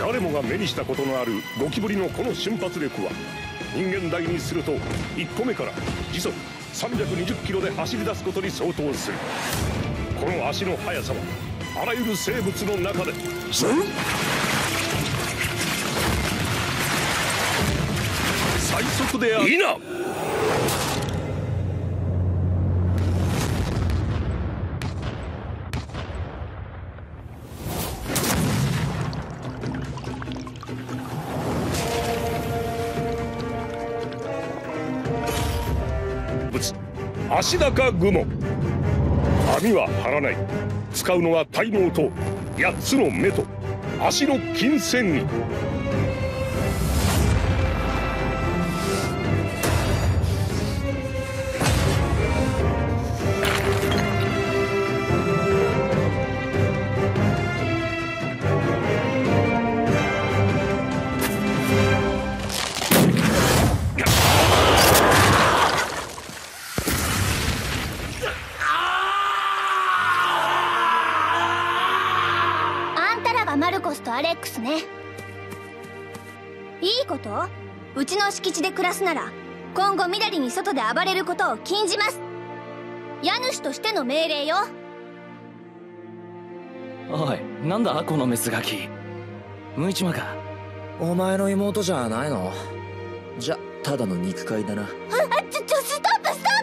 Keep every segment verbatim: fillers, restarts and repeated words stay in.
誰もが目にしたことのあるゴキブリのこの瞬発力は人間大にするといっこめから時速さんびゃくにじゅっキロで走り出すことに相当する。この足の速さはあらゆる生物の中で最速である。いいな。足高雲。網は張らない。使うのは体毛とやっつの目と足の筋繊維。 マルコスとアレックスね。いいこと？うちの敷地で暮らすなら今後みだりに外で暴れることを禁じます。家主としての命令よ。 おい、なんだこのメスガキ。向いちまか。 お前の妹じゃないの？じゃただの肉塊だな。 あ、ちょちょストップストップ。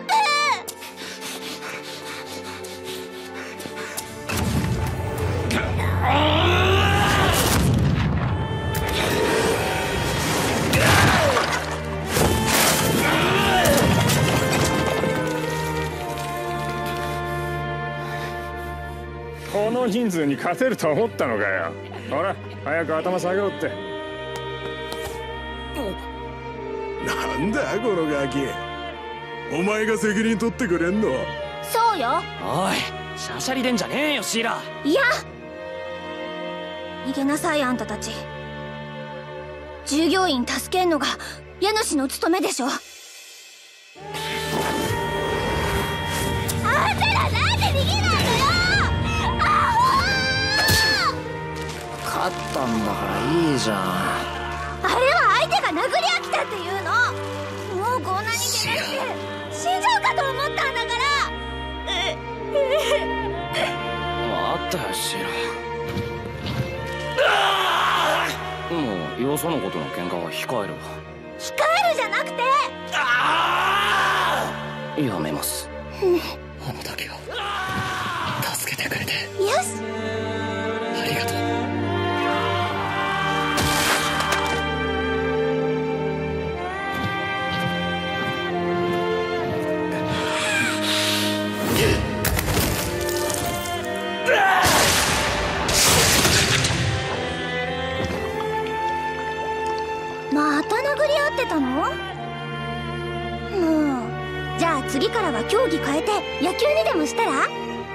この人数に勝てると思ったのかよ。ほら早く頭下げろって。 なんだこのガキ。お前が責任取ってくれんの？ そうよ。 おい、シャシャリでんじゃねえよシーラ。 いや、逃げなさいあんたたち。従業員助けんのが家主の務めでしょ。あんたらなんで逃げないのよ。 勝ったんだからいいじゃん。 あれは相手が殴り飽きたっていうの。もうこんなに怪我して死んじゃうかと思ったんだから。 あったよシーラ。もうよそのことの喧嘩は控えるわ。 控えるじゃなくてやめます。 あの時は助けてくれてよし、 ありがとう。 また殴り合ってたの？もうじゃあ次からは競技変えて野球にでもしたら？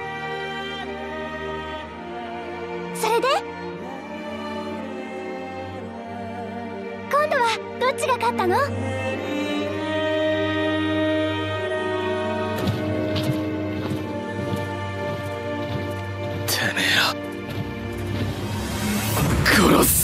それで今度はどっちが勝ったの？ てめえら殺す。